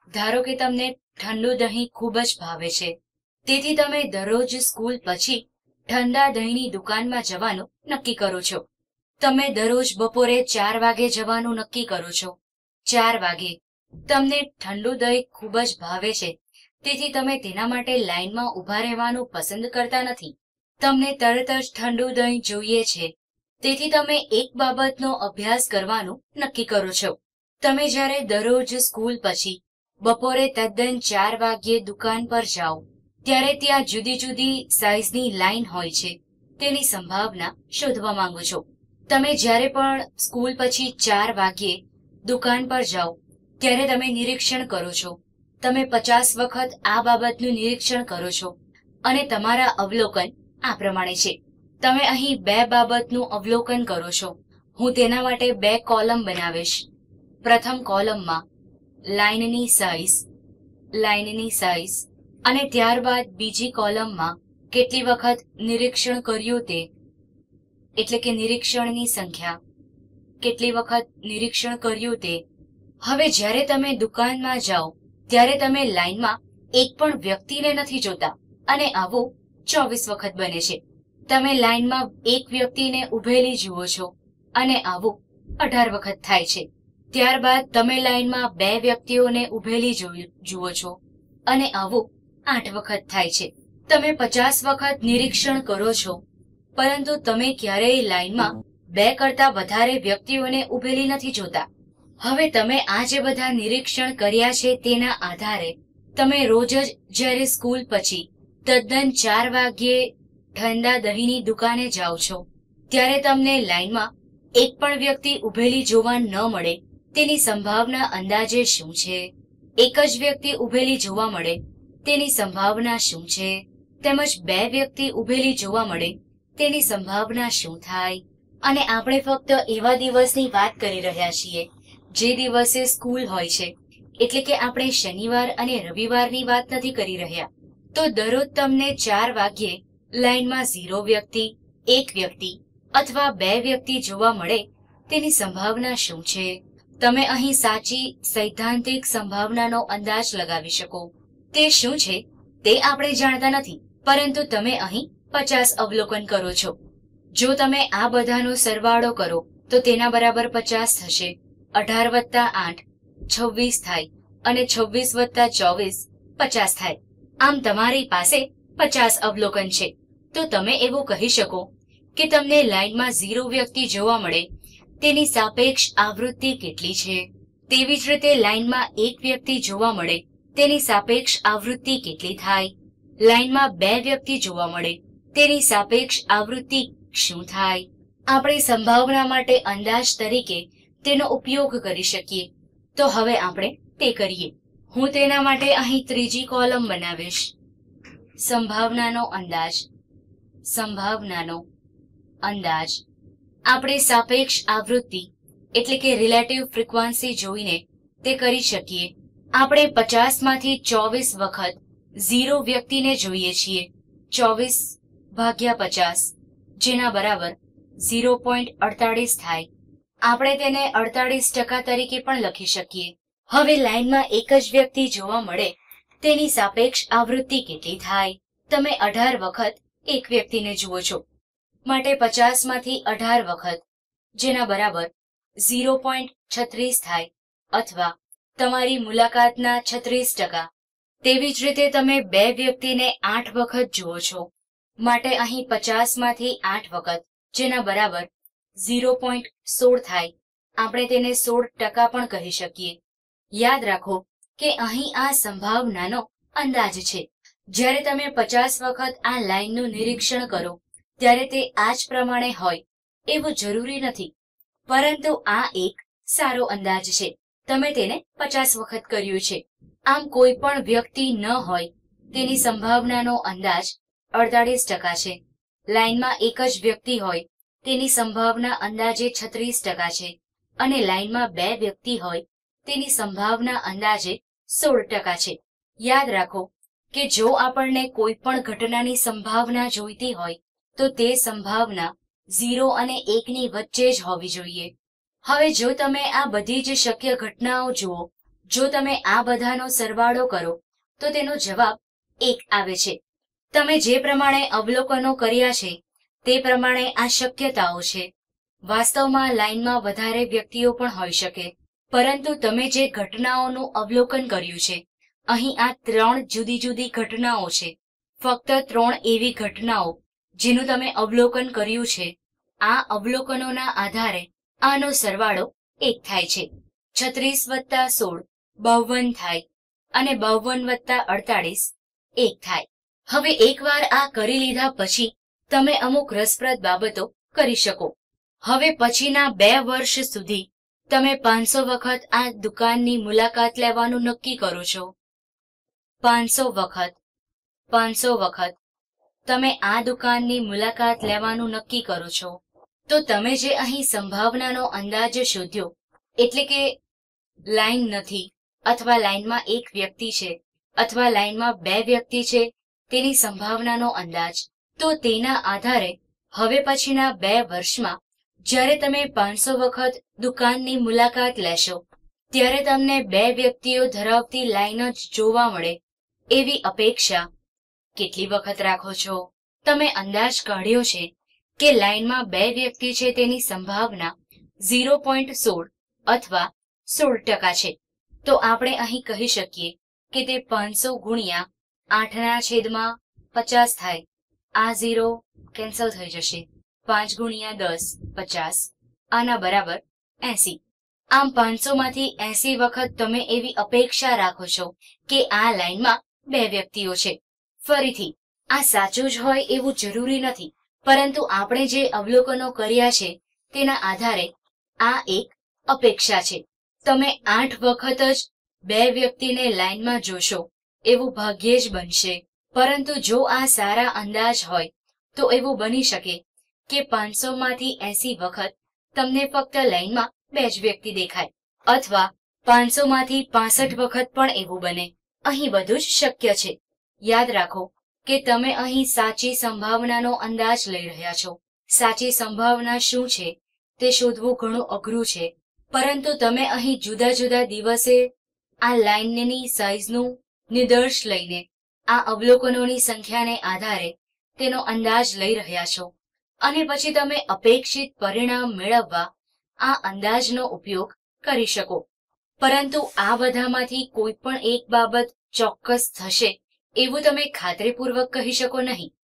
ધારો કે તમને ઠંડુ દહીં ખૂબ જ ભાવે છે, તેથી તમે દરરોજ સ્કૂલ પછી ઠંડા દહીંની દુકાનમાં જવાનું નક્કી કરો છો. તમે દરરોજ બપોરે 4 વાગે જવાનું નક્કી કરો છો. 4 વાગે તમને ઠંડુ દહીં ખૂબ જ ભાવે છે, તેથી તમે તેના માટે લાઈનમાં ઊભા રહેવાનું પસંદ કરતા નથી. તમને તરત જ ઠંડુ દહીં જોઈએ છે, તેથી તમે એક બાબતનો અભ્યાસ કરવાનું નક્કી કરો છો. તમે જ્યારે દરરોજ સ્કૂલ પછી બપોરે તદ્દન 4 વાગ્યે દુકાન પર જાઓ ત્યારે ત્યાં જુદી જુદી સાઈઝની લાઈન હોય છે, તેની સંભાવના શોધવા માંગો છો. તમે જ્યારે પણ સ્કૂલ પછી 4 વાગ્યે દુકાન પર જાઓ ત્યારે તમે નિરીક્ષણ કરો છો. તમે 50 વખત આ બાબતનું નિરીક્ષણ કરો છો અને તમારા અવલોકન આ પ્રમાણે છે. તમે અહીં 2 બાબતનું અવલોકન કરો છો. હું તેના માટે 2 કોલમ બનાવીશ. પ્રથમ કોલમમાં લાઈનની સાઈઝ અને ત્યારબાદ બીજી કોલમમાં કેટલી વખત નિરીક્ષણ કર્યું તે, એટલે કે નિરીક્ષણની સંખ્યા, કેટલી વખત નિરીક્ષણ કર્યું તે. હવે જ્યારે તમે દુકાનમાં જાઓ ત્યારે તમે લાઈનમાં એક પણ વ્યક્તિને નથી જોતા અને આવું 24 વખત બને છે. તમે લાઈનમાં એક વ્યક્તિને ઊભેલી જુઓ છો અને આવું 18 વખત થાય છે. ત્યારબાદ તમે લાઈનમાં 2 વ્યક્તિઓને ઊભેલી જુઓ છો અને આવું 8 વખત થાય છે. તમે 50 વખત નિરીક્ષણ કરો છો, પરંતુ તમે ક્યારેય લાઈનમાં 2 કરતા વધારે વ્યક્તિઓને ઊભેલી નથી જોતા. હવે તમે આ જે બધા નિરીક્ષણ કર્યા છે તેના આધારે તમે રોજ જ જ્યારે સ્કૂલ પછી તદ્દન 4 વાગ્યે ઠંડા દહીંની દુકાને જાઓ છો ત્યારે તમને લાઈનમાં એક પણ વ્યક્તિ ઊભેલી જોવા ન મળે તેની સંભાવના અંદાજે શું છે? એક જ વ્યક્તિ ઊભેલી જોવા મળે તેની સંભાવના શું છે? તેમજ 2 વ્યક્તિ ઊભેલી જોવા મળે તેની સંભાવના શું થાય? અને આપણે ફક્ત એવા દિવસની વાત કરી રહ્યા છીએ જે દિવસે સ્કૂલ હોય છે, એટલે કે આપણે શનિવાર અને રવિવારની વાત નથી કરી રહ્યા. તો દરરોજ તમને 4 વાગ્યે લાઈનમાં 0 વ્યક્તિ, 1 વ્યક્તિ અથવા 2 વ્યક્તિ જોવા મળે તેની સંભાવના શું છે? તમે અહીં સાચી સૈદ્ધાંતિક સંભાવનાનો અંદાજ લગાવી શકો. તે શું છે તે આપણે જાણતા નથી, પરંતુ તમે અહીં 50 અવલોકન કરો છો. જો તમે આ બધાનો સરવાળો કરો તો તેના બરાબર 50 થશે. 18 વત્તા 8 26 થાય અને 26 વત્તા 24 50 થાય. આમ તમારી પાસે 50 અવલોકન છે. તો તમે એવું કહી શકો કે તમને લાઈનમાં 0 વ્યક્તિ જોવા મળે તેની સાપેક્ષ આવૃત્તિ કેટલી છે. તેવી જ રીતે લાઈનમાં 1 વ્યક્તિ જોવા મળે તેની સાપેક્ષ આવૃત્તિ કેટલી થાય. લાઈનમાં 2 વ્યક્તિ જોવા મળે તેની સાપેક્ષ આવૃત્તિ શું થાય? આપણે સંભાવના માટે અંદાજ તરીકે તેનો ઉપયોગ કરી શકીએ. તો હવે આપણે તે કરીએ. હું તેના માટે અહીં ત્રીજી કોલમ બનાવીશ. સંભાવનાનો અંદાજ. આપણે સાપેક્ષ આવૃત્તિ એટલે કે રિલેટિવ ફ્રીક્વન્સી જોઈને તે કરી શકીએ. આપણે 50 માંથી 24 વખત 0 વ્યક્તિને જોઈએ છીએ. 24 ભાગ્યા 50 જેના બરાબર 0.48 થાય. આપણે તેને 48% તરીકે પણ લખી શકીએ. હવે લાઈનમાં એક જ વ્યક્તિ જોવા મળે તેની સાપેક્ષ આવૃત્તિ કેટલી થાય? તમે 18 વખત એક વ્યક્તિને જુઓ છો, માટે 50 માંથી 18 વખત જેના બરાબર 0.36 થાય, અથવા તમારી મુલાકાતના 36%. તેવી જ રીતે તમે 2 વ્યક્તિને 8 વખત જુઓ છો, માટે અહીં 50 માંથી 8 વખત જેના બરાબર 0.16 થાય. આપણે તેને 16% પણ કહી શકીએ. યાદ રાખો કે અહીં આ સંભાવનાનો અંદાજ છે. જ્યારે તમે 50 વખત આ લાઈનનું નિરીક્ષણ કરો ત્યારે તે આ જ પ્રમાણે હોય એવું જરૂરી નથી, પરંતુ આ એક સારો અંદાજ છે. તમે તેને 50 વખત કર્યું છે. આમ કોઈ પણ વ્યક્તિ ન હોય તેની સંભાવનાનો અંદાજ 48% છે. લાઈનમાં એક જ વ્યક્તિ હોય તેની સંભાવના અંદાજે 36% છે અને લાઈનમાં 2 વ્યક્તિ હોય તેની સંભાવના અંદાજે 16% છે. યાદ રાખો કે જો આપણને કોઈ પણ ઘટનાની સંભાવના જોઈતી હોય તો તે સંભાવના 0 અને 1 ની વચ્ચે જ હોવી જોઈએ. હવે જો તમે આ બધી જ શક્ય ઘટનાઓ જુઓ, જો તમે આ બધાનો સરવાળો કરો તો તેનો જવાબ 1 આવે છે. તમે જે પ્રમાણે અવલોકનો કર્યા છે તે પ્રમાણે આ શક્યતાઓ છે. વાસ્તવમાં લાઈનમાં વધારે વ્યક્તિઓ પણ હોઈ શકે, પરંતુ તમે જે ઘટનાઓનું અવલોકન કર્યું છે, અહીં આ 3 જુદી જુદી ઘટનાઓ છે. ફક્ત 3 એવી ઘટનાઓ જેનું તમે અવલોકન કર્યું છે. આ અવલોકનોના આધારે આનો સરવાળો 1 થાય છે. 36 વત્તા 16 52 થાય અને 52 વત્તા 48 1 થાય. હવે એકવાર આ કરી લીધા પછી તમે અમુક રસપ્રદ બાબતો કરી શકો. હવે પછીના 2 વર્ષ સુધી તમે 500 વખત આ દુકાનની મુલાકાત લેવાનું નક્કી કરો છો. 500 વખત 500 વખત તમે આ દુકાનની મુલાકાત લેવાનું નક્કી કરો છો. તો તમે જે અહીં સંભાવનાનો અંદાજ શોધ્યો, એટલે કે લાઈન નથી, અથવા લાઈનમાં 1 વ્યક્તિ છે, અથવા લાઈનમાં 2 વ્યક્તિ છે, તેની સંભાવનાનો અંદાજ, તો તેના આધારે હવે પછીના 2 વર્ષમાં જ્યારે તમે 500 વખત દુકાનની મુલાકાત લેશો ત્યારે તમને 2 વ્યક્તિઓ ધરાવતી લાઈન જ જોવા મળે એવી અપેક્ષા કેટલી વખત રાખો છો? તમે અંદાજ કાઢ્યો છે કે લાઈનમાં 2 વ્યક્તિ છે તેની સંભાવના 0.16 અથવા 16% છે. તો આપણે અહીં કહી શકીએ કે તે 500 ગુણ્યા 8/50 થાય. આ 0 કેન્સલ થઈ જશે. 5 ગુણ્યા 10 50, આના બરાબર 80. આમ 500 માંથી 80 વખત તમે એવી અપેક્ષા રાખો છો કે આ લાઈનમાં 2 વ્યક્તિઓ છે. ફરીથી આ સાચું જ હોય એવું જરૂરી નથી, પરંતુ આપણે જે અવલોકનો કર્યા છે તેના આધારે આ એક અપેક્ષા છે. તમે 8 વખત જ 2 વ્યક્તિને લાઈનમાં જોશો એવું ભાગ્યે જ બનશે, પરંતુ જો આ સારા અંદાજ હોય તો એવું બની શકે કે 500 માંથી 80 વખત તમને ફક્ત લાઈનમાં 2 જ વ્યક્તિ દેખાય, અથવા 500 માંથી 65 વખત પણ એવું બને. અહીં બધું જ શક્ય છે. યાદ રાખો કે તમે અહીં સાચી સંભાવનાનો અંદાજ લઈ રહ્યા છો. સાચી સંભાવના શું છે તે શોધવું ઘણું અઘરું છે, પરંતુ તમે અહીં જુદા જુદા દિવસે આ લાઈનની સાઈઝનું નિદર્શ લઈને આ અવલોકનોની સંખ્યાને આધારે તેનો અંદાજ લઈ રહ્યા છો, અને પછી તમે અપેક્ષિત પરિણામ મેળવવા આ અંદાજનો ઉપયોગ કરી શકો. પરંતુ આ બધામાંથી કોઈ પણ એક બાબત ચોક્કસ થશે એવું તમે ખાતરીપૂર્વક કહી શકો નહીં.